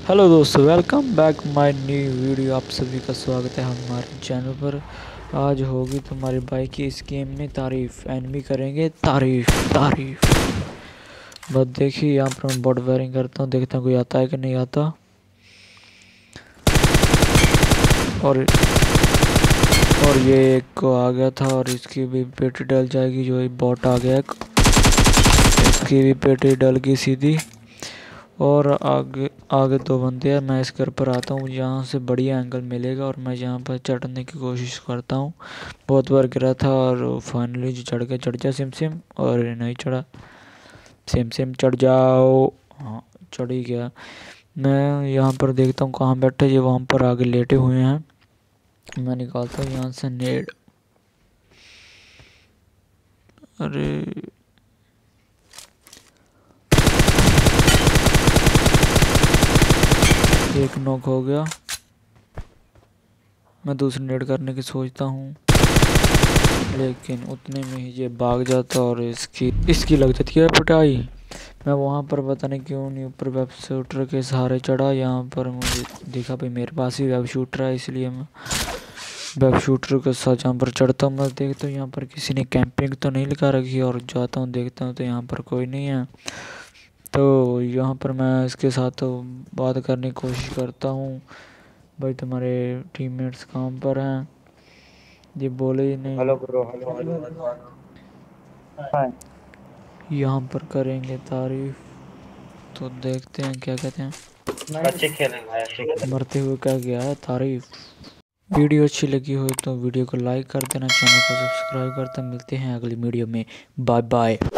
Hello दोस्तों, welcome back my new video. आप सभी का स्वागत है हमारे चैनल पर। आज होगी तुम्हारी बाइक की इस गेम में तारीफ, एनिमी करेंगे तारीफ। बस देखिए, यहाँ पर मैं बॉट वायरिंग करता हूँ, देखता हूँ कोई आता है कि नहीं आता। और ये एक को आ गया था और इसकी भी पेटी डल जाएगी। जो ये बॉट आ गया एक, इसकी भी पेटी डल गई सीधी। और आगे आगे दो बंदे हैं। मैं इस घर पर आता हूँ, यहाँ से बढ़िया एंगल मिलेगा और मैं यहाँ पर चढ़ने की कोशिश करता हूँ। बहुत बार गिरा था और फाइनली जो चढ़ जा सिम और नहीं चढ़ा। सिम चढ़ जाओ। हाँ, चढ़ ही गया। मैं यहाँ पर देखता हूँ कहाँ बैठे, ये वहाँ पर आगे लेटे हुए हैं। मैं निकालता हूँ यहाँ से नेड। अरे एक नॉक हो गया। मैं दूसरी नेड करने की सोचता हूँ, लेकिन उतने में ही ये भाग जाता और इसकी लग जाती है पिटाई। मैं वहाँ पर पता नहीं क्यों नहीं ऊपर वेब शूटर के सहारे चढ़ा। यहाँ पर मुझे देखा भाई मेरे पास ही वेब शूटर है, इसलिए मैं वेब शूटर के साथ यहाँ पर चढ़ता हूँ। मैं देखता हूँ यहाँ पर किसी ने कैंपिंग तो नहीं लगा रखी, और जाता हूँ देखता हूँ तो यहाँ पर कोई नहीं है। तो यहाँ पर मैं इसके साथ तो बात करने की कोशिश करता हूँ, भाई तुम्हारे टीममेट्स काम पर हैं। ये बोले ही नहीं। Hello bro, hello hello. हाँ। यहाँ पर करेंगे तारीफ, तो देखते हैं क्या कहते हैं। अच्छे खेलेंगे भाई, अच्छे खेलेंगे। मरते हुए क्या गया है तारीफ। वीडियो अच्छी लगी हो तो वीडियो को लाइक कर देना, चैनल को सब्सक्राइब करते। मिलते हैं अगली वीडियो में। Bye bye.